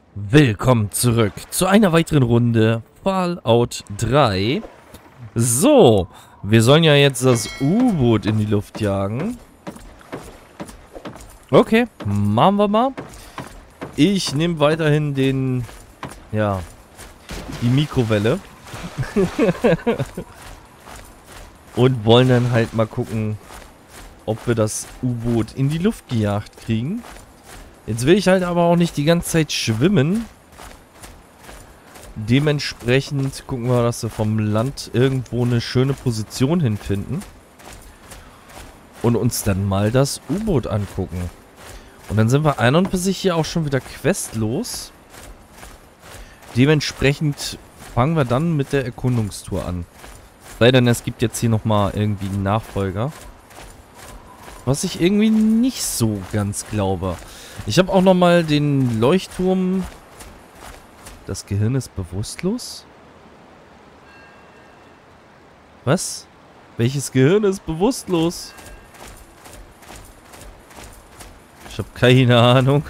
Willkommen zurück zu einer weiteren Runde Fallout 3. So, wir sollen ja jetzt das U-Boot in die Luft jagen. Okay, machen wir mal. Ich nehme weiterhin die Mikrowelle. Und wollen dann halt mal gucken, ob wir das U-Boot in die Luft gejagt kriegen. Jetzt will ich halt aber auch nicht die ganze Zeit schwimmen. Dementsprechend gucken wir, dass wir vom Land irgendwo eine schöne Position hinfinden. Und uns dann mal das U-Boot angucken. Und dann sind wir an und für sich hier auch schon wieder questlos. Dementsprechend fangen wir dann mit der Erkundungstour an. Sei denn, es gibt jetzt hier nochmal irgendwie einen Nachfolger. Was ich irgendwie nicht so ganz glaube. Ich habe auch nochmal den Leuchtturm. Das Gehirn ist bewusstlos? Was? Welches Gehirn ist bewusstlos? Ich habe keine Ahnung.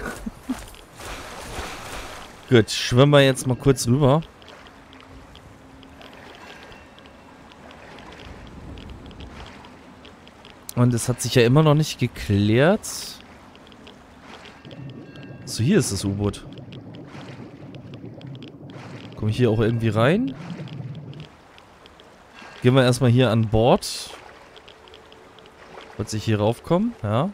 Gut, schwimmen wir jetzt mal kurz rüber. Und es hat sich ja immer noch nicht geklärt. So, hier ist das U-Boot. Komme ich hier auch irgendwie rein? Gehen wir erstmal hier an Bord. Wollte ich hier raufkommen? Ja.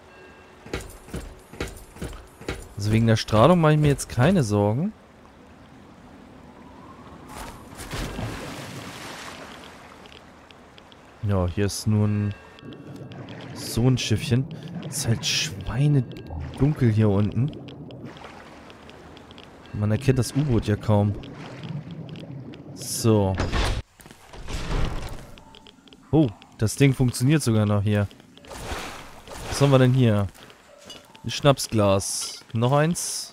Also wegen der Strahlung mache ich mir jetzt keine Sorgen. Ja, hier ist nun so ein Schiffchen. Ist halt schweinedunkel hier unten. Man erkennt das U-Boot ja kaum. So. Oh, das Ding funktioniert sogar noch hier. Was haben wir denn hier? Ein Schnapsglas. Noch eins.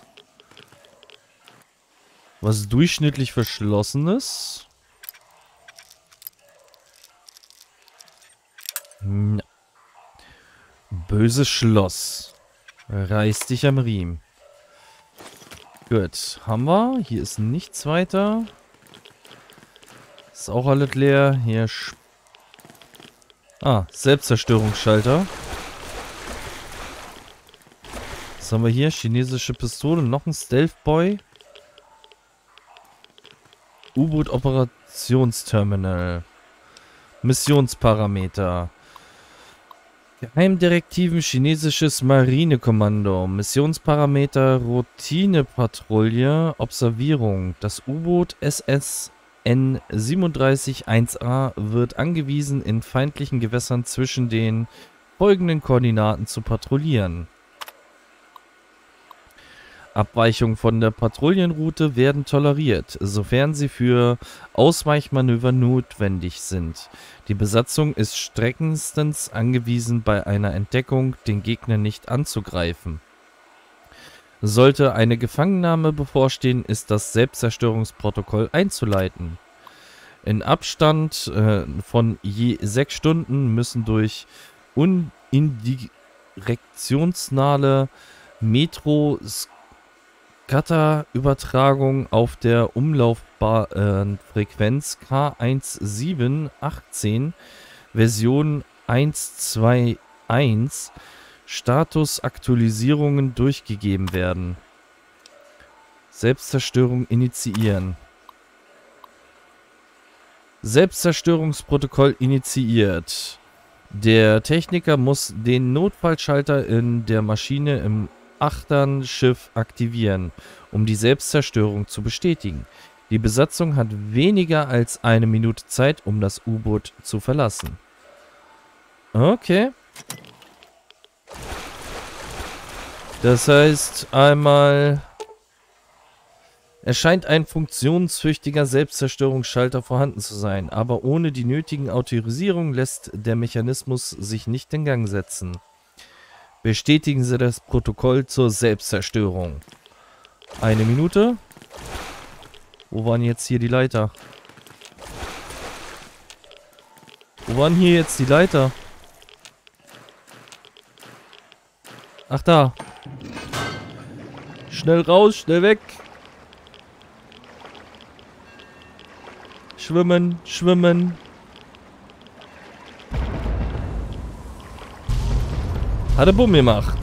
Was durchschnittlich verschlossen ist. Na. Böses Schloss. Reiß dich am Riemen. Gut, haben wir. Hier ist nichts weiter. Ist auch alles leer. Hier Selbstzerstörungsschalter. Was haben wir hier? Chinesische Pistole. Noch ein Stealth Boy. U-Boot Operationsterminal. Missionsparameter. Geheimdirektiven chinesisches Marinekommando. Missionsparameter Routinepatrouille. Observierung. Das U-Boot SSN 37-1A wird angewiesen, in feindlichen Gewässern zwischen den folgenden Koordinaten zu patrouillieren. Abweichungen von der Patrouillenroute werden toleriert, sofern sie für Ausweichmanöver notwendig sind. Die Besatzung ist strengstens angewiesen, bei einer Entdeckung den Gegner nicht anzugreifen. Sollte eine Gefangennahme bevorstehen, ist das Selbstzerstörungsprotokoll einzuleiten. In Abstand von je 6 Stunden müssen durch unidirektionsnahe Metro-Scatter-Übertragung auf der Umlaufbahnfrequenz K1718 Version 1.2.1 Statusaktualisierungen durchgegeben werden. Selbstzerstörung initiieren. Selbstzerstörungsprotokoll initiiert. Der Techniker muss den Notfallschalter in der Maschine im Achternschiff aktivieren, um die Selbstzerstörung zu bestätigen. Die Besatzung hat weniger als 1 Minute Zeit, um das U-Boot zu verlassen. Okay. Das heißt einmal... Es scheint ein funktionstüchtiger Selbstzerstörungsschalter vorhanden zu sein, aber ohne die nötigen Autorisierungen lässt der Mechanismus sich nicht in Gang setzen. Bestätigen Sie das Protokoll zur Selbstzerstörung. 1 Minute. Wo waren jetzt hier die Leiter? Wo waren hier jetzt die Leiter? Ach da. Schnell raus, schnell weg. Schwimmen, schwimmen. Hat er Bumm gemacht.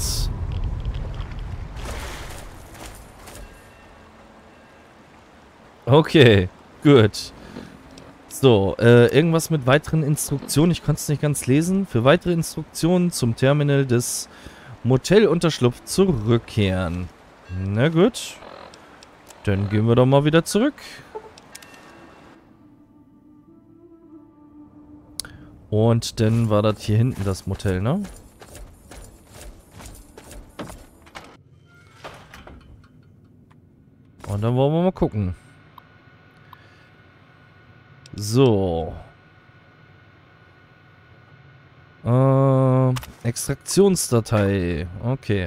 Okay, gut. So, irgendwas mit weiteren Instruktionen. Ich konnte es nicht ganz lesen. Für weitere Instruktionen zum Terminal des Motel-Unterschlupf zurückkehren. Na gut. Dann gehen wir doch mal wieder zurück. Und dann war das hier hinten das Motel, ne? Und dann wollen wir mal gucken. So. Extraktionsdatei. Okay.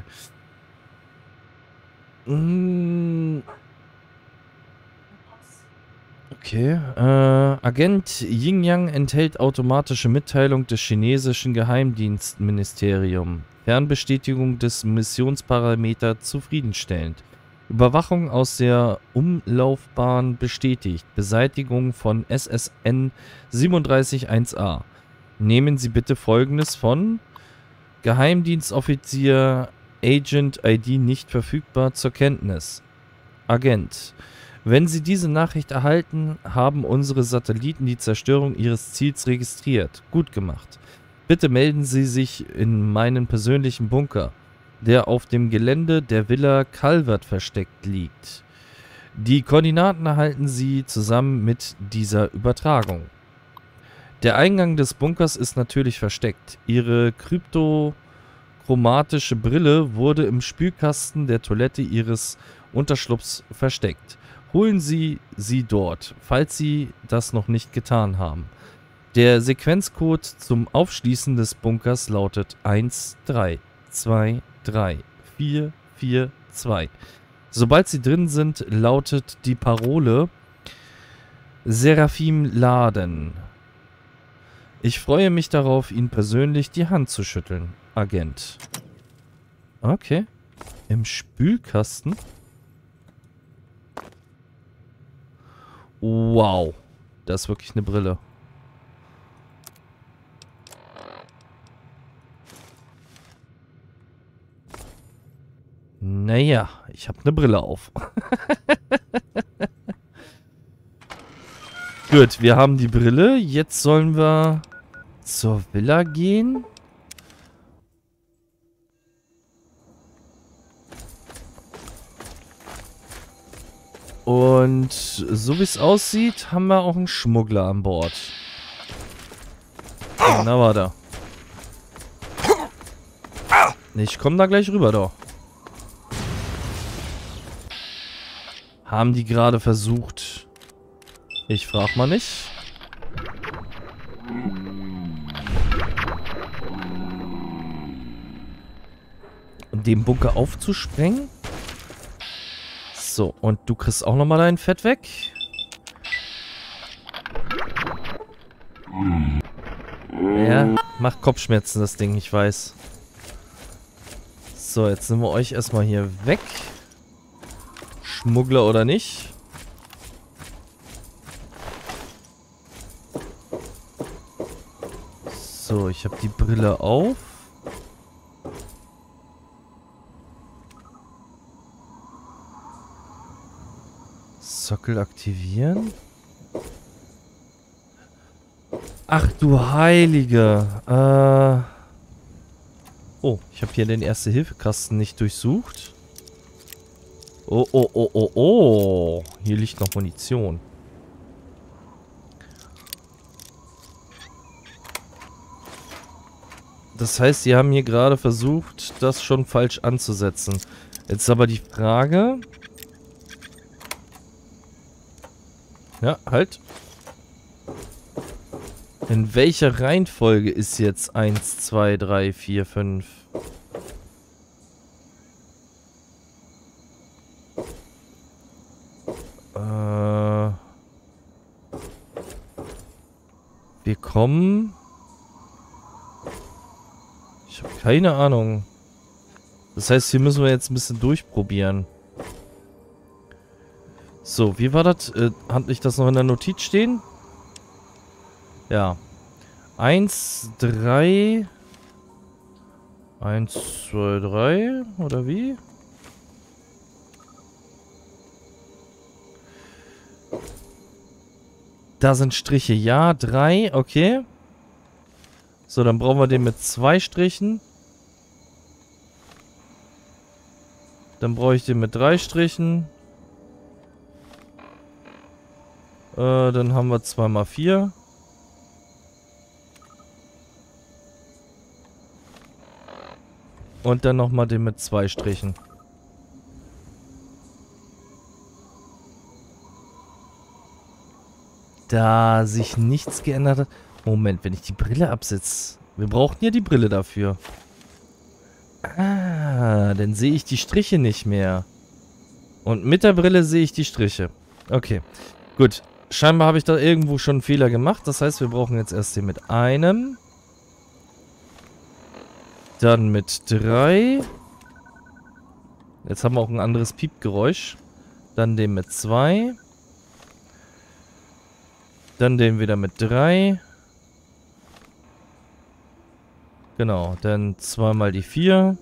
Okay. Agent Yin Yang enthält automatische Mitteilung des chinesischen Geheimdienstministeriums. Fernbestätigung des Missionsparameter zufriedenstellend. Überwachung aus der Umlaufbahn bestätigt. Beseitigung von SSN 371A. Nehmen Sie bitte Folgendes von Geheimdienstoffizier Agent ID nicht verfügbar zur Kenntnis. Agent. Wenn Sie diese Nachricht erhalten, haben unsere Satelliten die Zerstörung Ihres Ziels registriert. Gut gemacht. Bitte melden Sie sich in meinen persönlichen Bunker, der auf dem Gelände der Villa Calvert versteckt liegt. Die Koordinaten erhalten Sie zusammen mit dieser Übertragung. Der Eingang des Bunkers ist natürlich versteckt. Ihre kryptochromatische Brille wurde im Spülkasten der Toilette Ihres Unterschlupfs versteckt. Holen Sie sie dort, falls Sie das noch nicht getan haben. Der Sequenzcode zum Aufschließen des Bunkers lautet 1323442. Sobald Sie drin sind, lautet die Parole Seraphim Laden. Ich freue mich darauf, Ihnen persönlich die Hand zu schütteln, Agent. Okay. Im Spülkasten? Wow. Das ist wirklich eine Brille. Naja, ich habe eine Brille auf. Gut, wir haben die Brille. Jetzt sollen wir zur Villa gehen. Und so wie es aussieht, haben wir auch einen Schmuggler an Bord. Na, warte. Ich komme da gleich rüber, doch. Haben die gerade versucht? Ich frag mal nicht. Den Bunker aufzusprengen? So, und du kriegst auch nochmal dein Fett weg. Ja, macht Kopfschmerzen das Ding, ich weiß. So, jetzt nehmen wir euch erstmal hier weg. Schmuggler oder nicht? So, ich habe die Brille auf. Sockel aktivieren. Ach du Heilige. Oh, ich habe hier den Erste-Hilfe-Kasten nicht durchsucht. Oh, oh, oh, oh, oh. Hier liegt noch Munition. Das heißt, sie haben hier gerade versucht, das schon falsch anzusetzen. Jetzt ist aber die Frage... Ja, halt. In welcher Reihenfolge ist jetzt 1, 2, 3, 4, 5? Wir kommen... Ich habe keine Ahnung. Das heißt, hier müssen wir jetzt ein bisschen durchprobieren. So, wie war das? Hat nicht das noch in der Notiz stehen? Ja. 1, 3. 1, 2, 3. Oder wie? Da sind Striche. Ja, 3. Okay. So, dann brauchen wir den mit 2 Strichen. Dann brauche ich den mit 3 Strichen. Dann haben wir 2 mal 4. Und dann nochmal den mit 2 Strichen. Da sich nichts geändert hat. Moment, wenn ich die Brille absetze. Wir brauchen ja die Brille dafür. Ah, dann sehe ich die Striche nicht mehr. Und mit der Brille sehe ich die Striche. Okay, gut. Scheinbar habe ich da irgendwo schon einen Fehler gemacht. Das heißt, wir brauchen jetzt erst den mit einem. Dann mit 3. Jetzt haben wir auch ein anderes Piepgeräusch. Dann den mit 2. Dann den wieder mit 3. Genau, dann zweimal die 4.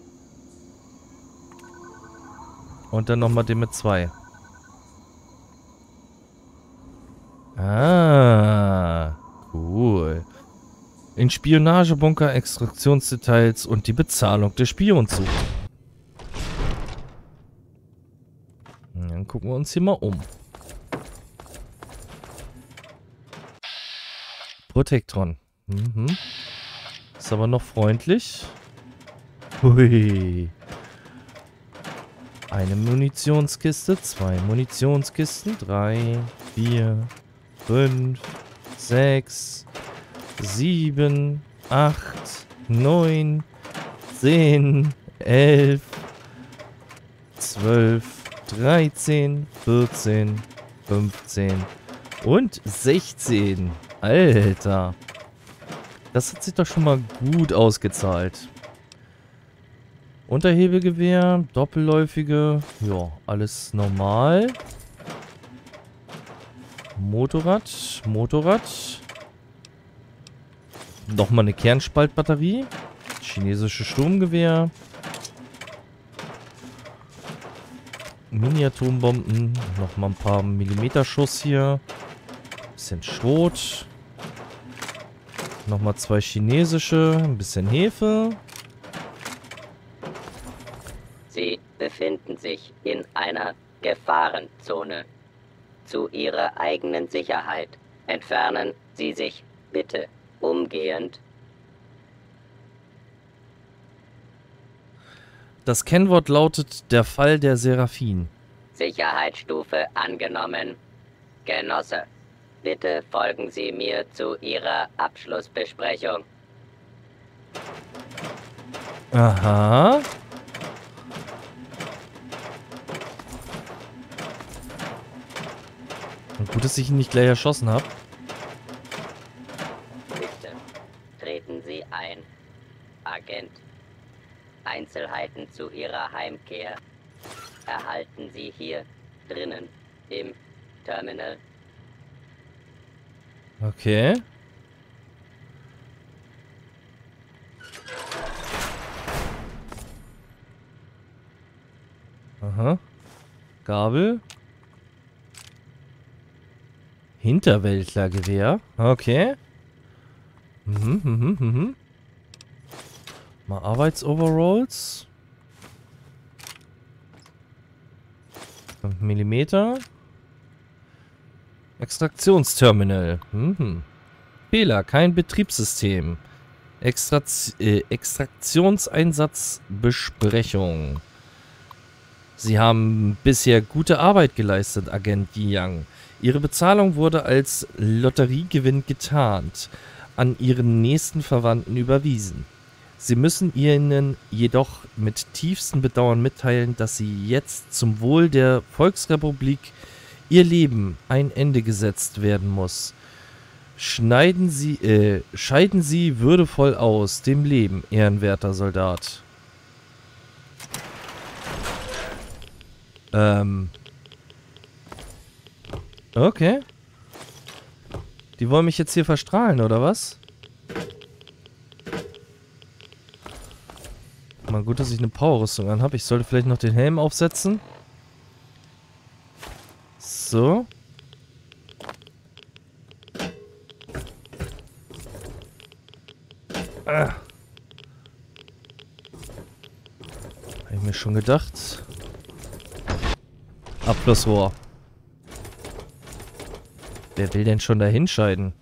Und dann nochmal den mit 2. Ah, cool. In Spionagebunker, Extraktionsdetails und die Bezahlung des Spions suchen. Dann gucken wir uns hier mal um. Protektron. Mhm. Ist aber noch freundlich. Hui. Eine Munitionskiste, 2 Munitionskisten, 3, 4, 5, 6, 7, 8, 9, 10, 11, 12, 13, 14, 15 und 16. Alter. Das hat sich doch schon mal gut ausgezahlt. Unterhebelgewehr, doppelläufige, ja, alles normal. Motorrad. Nochmal eine Kernspaltbatterie. Chinesische Sturmgewehr. Mini-Atombomben. Nochmal ein paar Millimeter-Schuss hier. Bisschen Schrot. Nochmal 2 chinesische. Ein bisschen Hefe. Sie befinden sich in einer Gefahrenzone. Zu Ihrer eigenen Sicherheit entfernen Sie sich bitte umgehend. Das Kennwort lautet der Fall der Seraphin. Sicherheitsstufe angenommen. Genosse, bitte folgen Sie mir zu Ihrer Abschlussbesprechung. Aha. Und gut, dass ich ihn nicht gleich erschossen habe. Bitte treten Sie ein, Agent. Einzelheiten zu Ihrer Heimkehr erhalten Sie hier drinnen im Terminal. Okay. Aha. Gabel. Hinterwäldlergewehr. Okay. Mal Arbeitsoveralls. 5 Millimeter. Extraktionsterminal. Fehler, kein Betriebssystem. Extraktionseinsatzbesprechung. Sie haben bisher gute Arbeit geleistet, Agent Yang. Ihre Bezahlung wurde als Lotteriegewinn getarnt, an Ihren nächsten Verwandten überwiesen. Sie müssen ihnen jedoch mit tiefstem Bedauern mitteilen, dass sie jetzt zum Wohl der Volksrepublik ihr Leben ein Ende gesetzt werden muss. Scheiden Sie würdevoll aus dem Leben, ehrenwerter Soldat. Okay. Die wollen mich jetzt hier verstrahlen, oder was? Mal gut, dass ich eine Powerrüstung anhabe. Ich sollte vielleicht noch den Helm aufsetzen. So. Hab ich mir schon gedacht. Abflussrohr. Wer will denn schon da hinscheiden?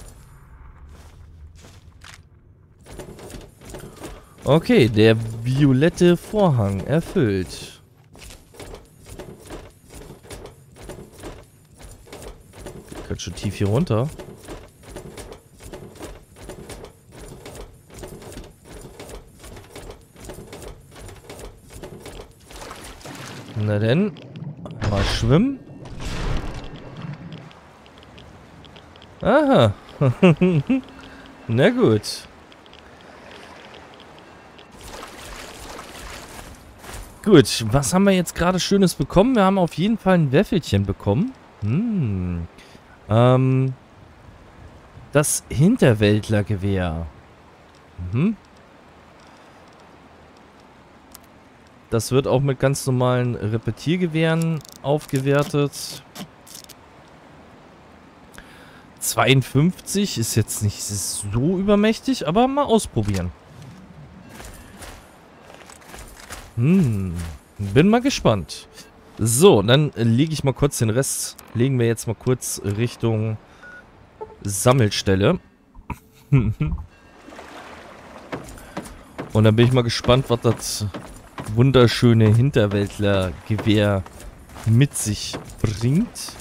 Okay, der violette Vorhang erfüllt. Ich kann schon tief hier runter. Na denn, mal schwimmen. Aha. Na gut. Gut, was haben wir jetzt gerade Schönes bekommen? Wir haben auf jeden Fall ein Wäffelchen bekommen. Das Hinterwäldlergewehr. Das wird auch mit ganz normalen Repetiergewehren aufgewertet. 52 ist jetzt nicht so übermächtig, aber mal ausprobieren. Bin mal gespannt. So, dann lege ich mal kurz den Rest. Legen wir jetzt mal kurz Richtung Sammelstelle. Und dann bin ich mal gespannt, was das wunderschöne Hinterwäldlergewehr mit sich bringt.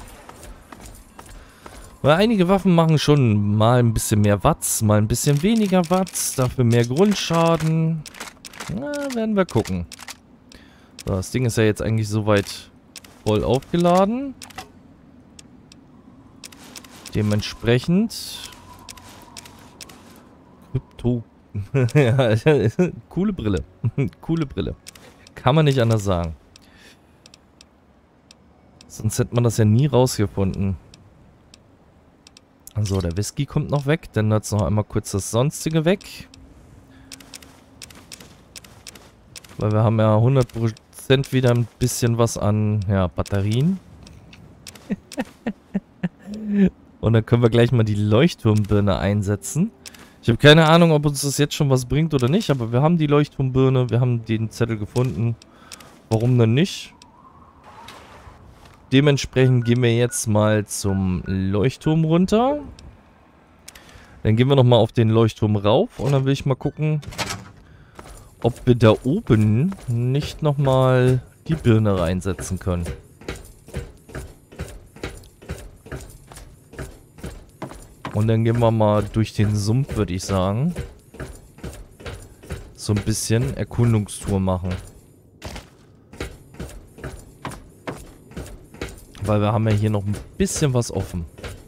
Weil einige Waffen machen schon mal ein bisschen mehr Watts, mal ein bisschen weniger Watts, dafür mehr Grundschaden. Na, werden wir gucken. So, das Ding ist ja jetzt eigentlich soweit voll aufgeladen. Dementsprechend... Krypto... ja, coole Brille. Coole Brille. Kann man nicht anders sagen. Sonst hätte man das ja nie rausgefunden. So, der Whisky kommt noch weg. Dann jetzt noch einmal kurz das Sonstige weg. Weil wir haben ja 100% wieder ein bisschen was an, ja, Batterien. Und dann können wir gleich mal die Leuchtturmbirne einsetzen. Ich habe keine Ahnung, ob uns das jetzt schon was bringt oder nicht, aber wir haben die Leuchtturmbirne, wir haben den Zettel gefunden. Warum denn nicht? Dementsprechend gehen wir jetzt mal zum Leuchtturm runter. Dann gehen wir nochmal auf den Leuchtturm rauf und dann will ich mal gucken, ob wir da oben nicht nochmal die Birne reinsetzen können. Und dann gehen wir mal durch den Sumpf, würde ich sagen. So ein bisschen Erkundungstour machen. Weil wir haben ja hier noch ein bisschen was offen.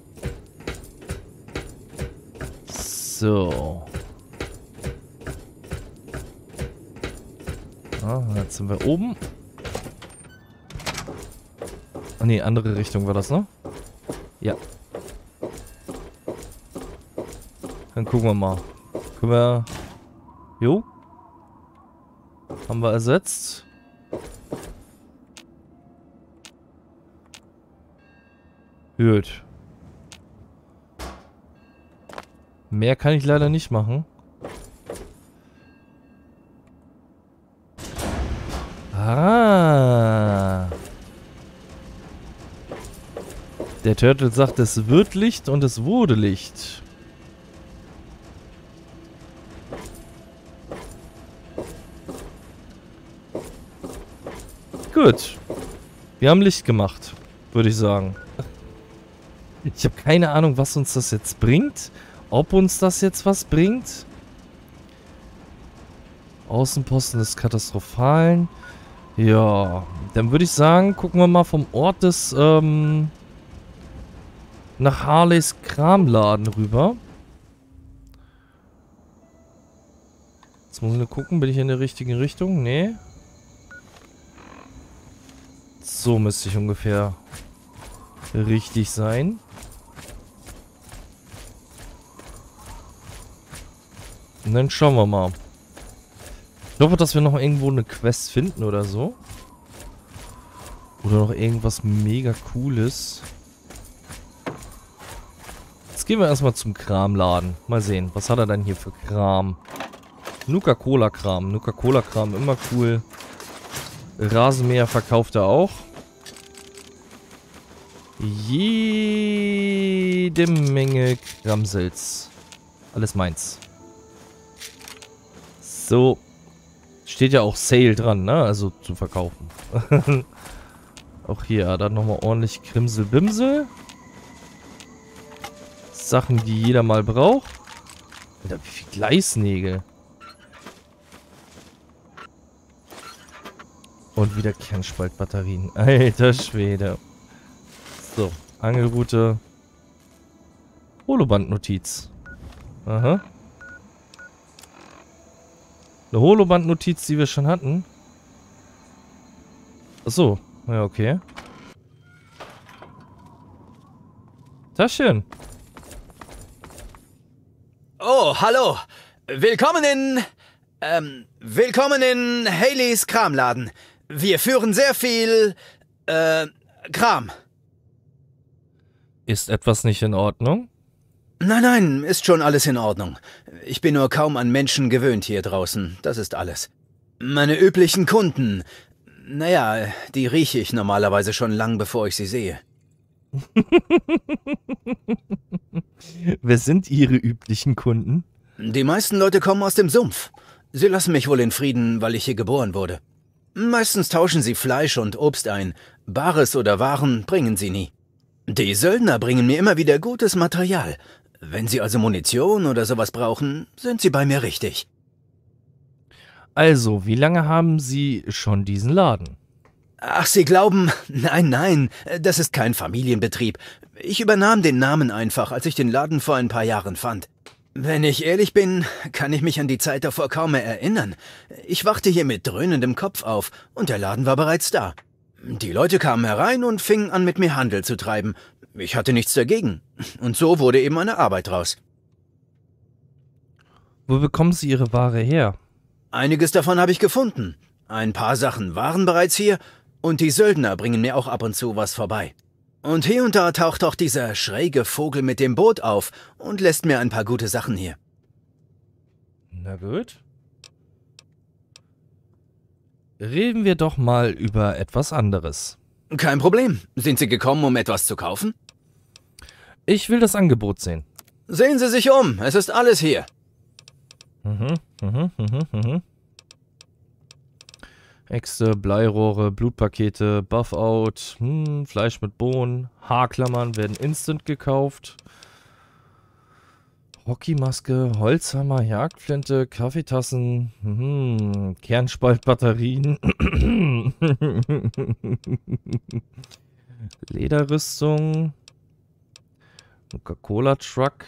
So. Ah, jetzt sind wir oben. Ah ne, andere Richtung war das, ne? Ja. Dann gucken wir mal. Können wir... Jo. Haben wir ersetzt. Gut. Mehr kann ich leider nicht machen. Ah. Der Turtle sagt, es wird Licht und es wurde Licht. Gut. Wir haben Licht gemacht, würde ich sagen. Ich habe keine Ahnung, was uns das jetzt bringt. Ob uns das jetzt was bringt. Außenposten des Katastrophalen. Ja, dann würde ich sagen, gucken wir mal vom Ort des, nach Harleys Kramladen rüber. Jetzt muss ich nur gucken, bin ich in der richtigen Richtung? Nee. So müsste ich ungefähr richtig sein. Und dann schauen wir mal. Ich hoffe, dass wir noch irgendwo eine Quest finden oder so. Oder noch irgendwas mega Cooles. Jetzt gehen wir erstmal zum Kramladen. Mal sehen, was hat er denn hier für Kram? Nuka-Cola-Kram. Nuka-Cola-Kram, immer cool. Rasenmäher verkauft er auch. Jede Menge Kramsels. Alles meins. So. Steht ja auch Sale dran, ne? Also zu verkaufen. Auch hier, dann nochmal ordentlich Krimsel-Bimsel. Sachen, die jeder mal braucht. Alter, wie viel Gleisnägel. Und wieder Kernspaltbatterien. Alter Schwede. So, Angelroute. Holoband-Notiz. Aha. Eine Holoband-Notiz, die wir schon hatten. Achso. Ja, okay. Taschen. Oh, hallo. Willkommen in Haleys Kramladen. Wir führen sehr viel, Kram. Ist etwas nicht in Ordnung? Nein, ist schon alles in Ordnung. Ich bin nur kaum an Menschen gewöhnt hier draußen. Das ist alles. Meine üblichen Kunden. Naja, die rieche ich normalerweise schon lang, bevor ich sie sehe. Wer sind Ihre üblichen Kunden? Die meisten Leute kommen aus dem Sumpf. Sie lassen mich wohl in Frieden, weil ich hier geboren wurde. Meistens tauschen sie Fleisch und Obst ein. Bares oder Waren bringen sie nie. Die Söldner bringen mir immer wieder gutes Material. Wenn sie also Munition oder sowas brauchen, sind sie bei mir richtig. Also, wie lange haben Sie schon diesen Laden? Ach, Sie glauben... Nein, das ist kein Familienbetrieb. Ich übernahm den Namen einfach, als ich den Laden vor ein paar Jahren fand. Wenn ich ehrlich bin, kann ich mich an die Zeit davor kaum mehr erinnern. Ich wachte hier mit dröhnendem Kopf auf und der Laden war bereits da. Die Leute kamen herein und fingen an, mit mir Handel zu treiben. Ich hatte nichts dagegen. Und so wurde eben eine Arbeit draus. Wo bekommen Sie Ihre Ware her? Einiges davon habe ich gefunden. Ein paar Sachen waren bereits hier und die Söldner bringen mir auch ab und zu was vorbei. Und hier und da taucht auch dieser schräge Vogel mit dem Boot auf und lässt mir ein paar gute Sachen hier. Na gut. Reden wir doch mal über etwas anderes. Kein Problem. Sind Sie gekommen, um etwas zu kaufen? Ich will das Angebot sehen. Sehen Sie sich um, es ist alles hier. Äxte, Bleirohre, Blutpakete, Buff-Out, Fleisch mit Bohnen, Haarklammern werden instant gekauft. Hockeymaske, Holzhammer, Jagdflinte, Kaffeetassen, Kernspaltbatterien, Lederrüstung, Coca-Cola-Truck,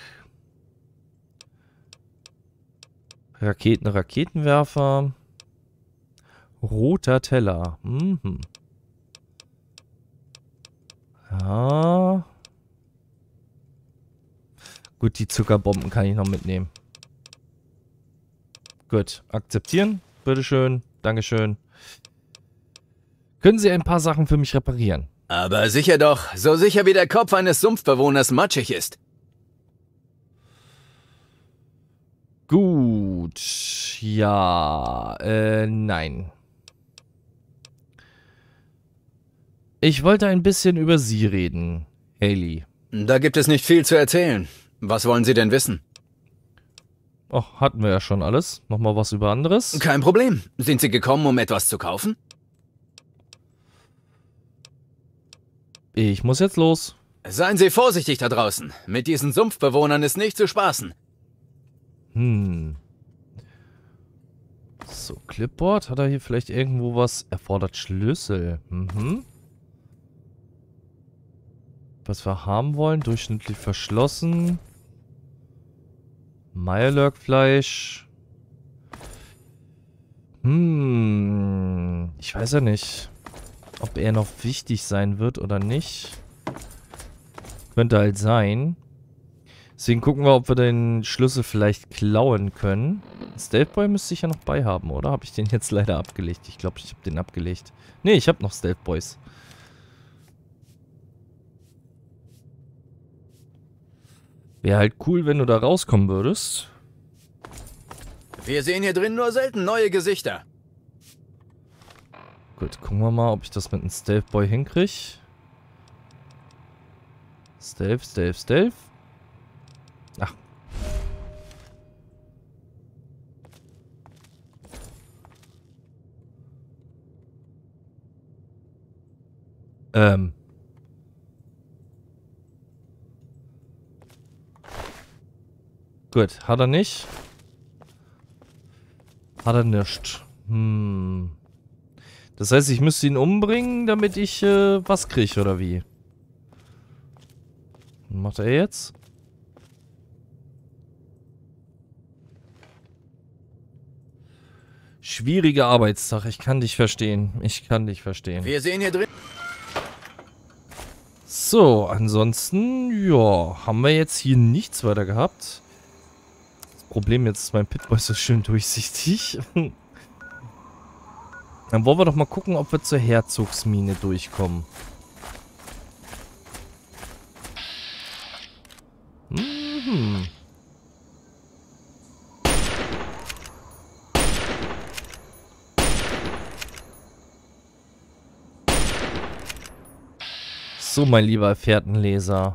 Raketenwerfer, roter Teller. Ja. Gut, die Zuckerbomben kann ich noch mitnehmen. Gut, akzeptieren. Bitteschön. Dankeschön. Können Sie ein paar Sachen für mich reparieren? Aber sicher doch, so sicher wie der Kopf eines Sumpfbewohners matschig ist. Gut. Ja, nein. Ich wollte ein bisschen über Sie reden, Haley. Da gibt es nicht viel zu erzählen. Was wollen Sie denn wissen? Ach, hatten wir ja schon alles. Nochmal was über anderes? Kein Problem. Sind Sie gekommen, um etwas zu kaufen? Ich muss jetzt los. Seien Sie vorsichtig da draußen. Mit diesen Sumpfbewohnern ist nicht zu spaßen. So, Clipboard. Hat er hier vielleicht irgendwo was? Erfordert Schlüssel. Was wir haben wollen. Durchschnittlich verschlossen. Meierlurkfleisch. Ich weiß ja nicht, ob er noch wichtig sein wird oder nicht. Könnte halt sein. Deswegen gucken wir, ob wir den Schlüssel vielleicht klauen können. Stealth Boy müsste ich ja noch bei haben, oder? Habe ich den jetzt leider abgelegt? Ich glaube, ich habe den abgelegt. Nee, ich habe noch Stealth Boys. Wäre halt cool, wenn du da rauskommen würdest. Wir sehen hier drin nur selten neue Gesichter. Gut, gucken wir mal, ob ich das mit einem Stealth Boy hinkriege. Stealth, Stealth, Stealth. Ach. Gut, hat er nicht. Hat er nicht. Das heißt, ich müsste ihn umbringen, damit ich was kriege, oder wie? Was macht er jetzt? Schwieriger Arbeitstag, ich kann dich verstehen. Ich kann dich verstehen. Wir sehen hier drin... So, ansonsten, ja, haben wir jetzt hier nichts weiter gehabt. Das Problem jetzt ist, mein Pit-Boy so schön durchsichtig. Dann wollen wir doch mal gucken, ob wir zur Herzogsmine durchkommen. So, mein lieber Fährtenleser.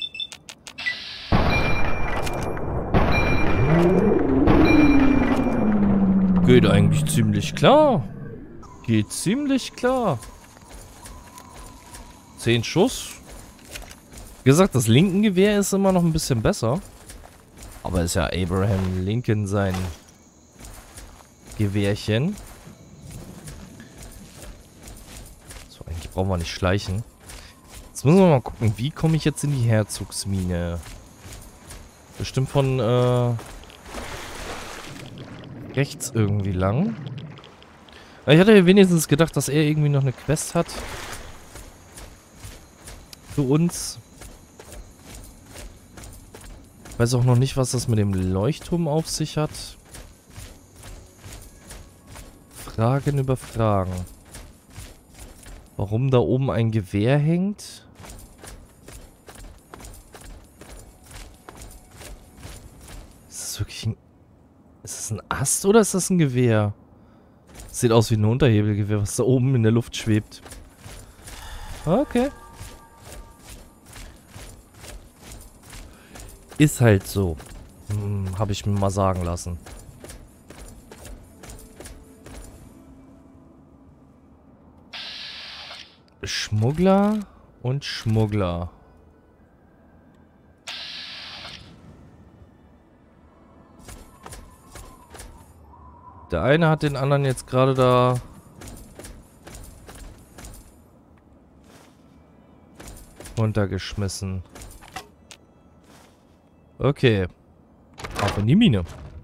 Geht eigentlich ziemlich klar. Geht ziemlich klar. 10 Schuss. Wie gesagt, das linken Gewehr ist immer noch ein bisschen besser. Aber ist ja Abraham Lincoln sein Gewehrchen. So, eigentlich brauchen wir nicht schleichen. Jetzt müssen wir mal gucken, wie komme ich jetzt in die Herzogsmine? Bestimmt von rechts irgendwie lang. Ich hatte ja wenigstens gedacht, dass er irgendwie noch eine Quest hat. Für uns. Ich weiß auch noch nicht, was das mit dem Leuchtturm auf sich hat. Fragen über Fragen. Warum da oben ein Gewehr hängt? Ist das wirklich ein... Ist das ein Ast oder ist das ein Gewehr? Sieht aus wie ein Unterhebelgewehr, was da oben in der Luft schwebt. Okay. Ist halt so. Habe ich mir mal sagen lassen. Schmuggler und Schmuggler. Der eine hat den anderen jetzt gerade da runtergeschmissen. Okay. Auf in die Mine.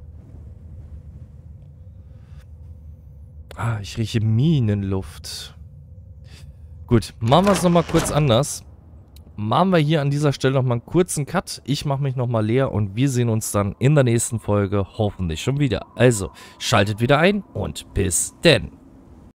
Ah, ich rieche Minenluft. Gut, machen wir es nochmal kurz anders. Machen wir hier an dieser Stelle nochmal einen kurzen Cut. Ich mache mich nochmal leer und wir sehen uns dann in der nächsten Folge hoffentlich schon wieder. Also, schaltet wieder ein und bis denn.